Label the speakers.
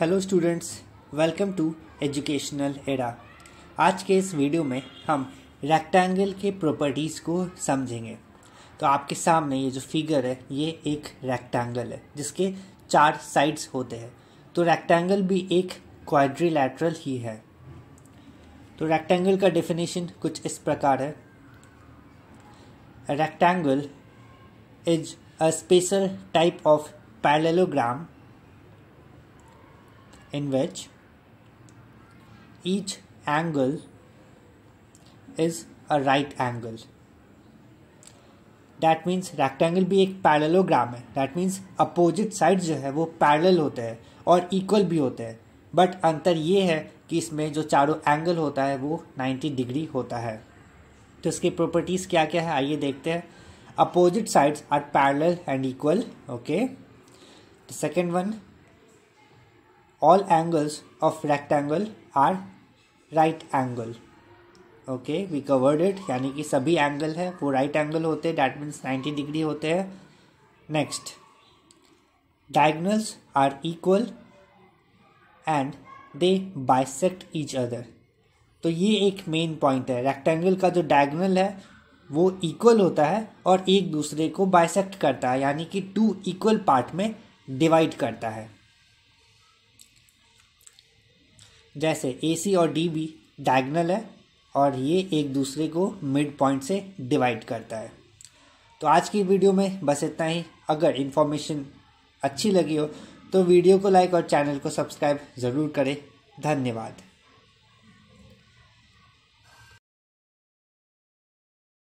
Speaker 1: Hello students, welcome to educational era. आज के इस वीडियो में हम रेक्टेंगल के प्रॉपर्टीज़ को समझेंगे। तो आपके सामने ये जो फिगर है ये एक रेक्टेंगल है जिसके 4 साइड्स होते हैं। तो रेक्टेंगल भी एक क्वाड्रिलैटरल ही है। तो रेक्टेंगल का डेफिनेशन कुछ इस प्रकार है। Rectangle is a special type of parallelogram in which each angle is a right angle. That means rectangle भी एक पैरेललोग्राम है। That means अपोजिट साइड जो है वो पैरेलल होते हैं और इक्वल भी होते हैं, बट अंतर ये है कि इसमें जो चारों एंगल होता है वो 90 डिग्री होता है। तो इसकी प्रॉपर्टीज़ क्या क्या है आइए देखते हैं। Opposite sides are parallel and equal. Okay, second one, all angles of rectangle are right angle. Okay, we covered it, यानी कि सभी एंगल है वो राइट एंगल होते हैं, that means 90 डिग्री होते हैं। Next, diagonals are equal and they bisect each other. तो ये एक मेन पॉइंट है। रेक्टेंगल का जो डायगोनल है वो इक्वल होता है और एक दूसरे को बाइसेक्ट करता है, यानी कि 2 इक्वल पार्ट में डिवाइड करता है। जैसे AC और DB डायगोनल है और ये एक दूसरे को मिड पॉइंट से डिवाइड करता है। तो आज की वीडियो में बस इतना ही। अगर इन्फॉर्मेशन अच्छी लगी हो तो वीडियो को लाइक और चैनल को सब्सक्राइब ज़रूर करें। धन्यवाद।